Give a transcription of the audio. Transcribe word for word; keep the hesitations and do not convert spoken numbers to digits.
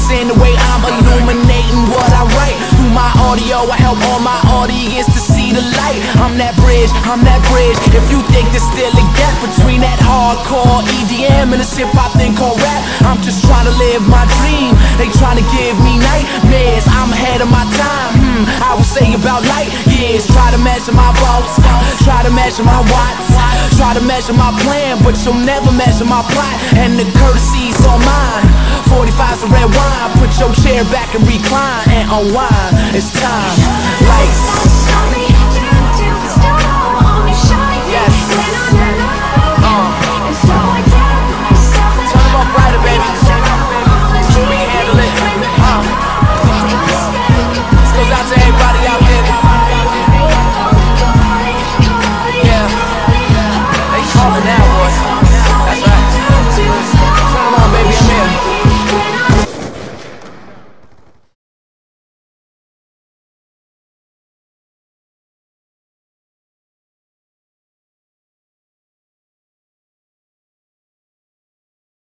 in the way I'm illuminating what I write. Through my audio, I help all my audience to see the light. I'm that bridge, I'm that bridge. If you think there's still a gap between that hardcore E D M and this hip-hop thing called rap, I'm just trying to live my dream. They trying to give me nightmares, I'm ahead of my time. Hmm, I would say about light years. Try to measure my volts, try to measure my watts, try to measure my plan, but you'll never measure my plot. And the courtesy's all mine. forty-five's a red wine. Put your chair back and recline and unwind. It's time.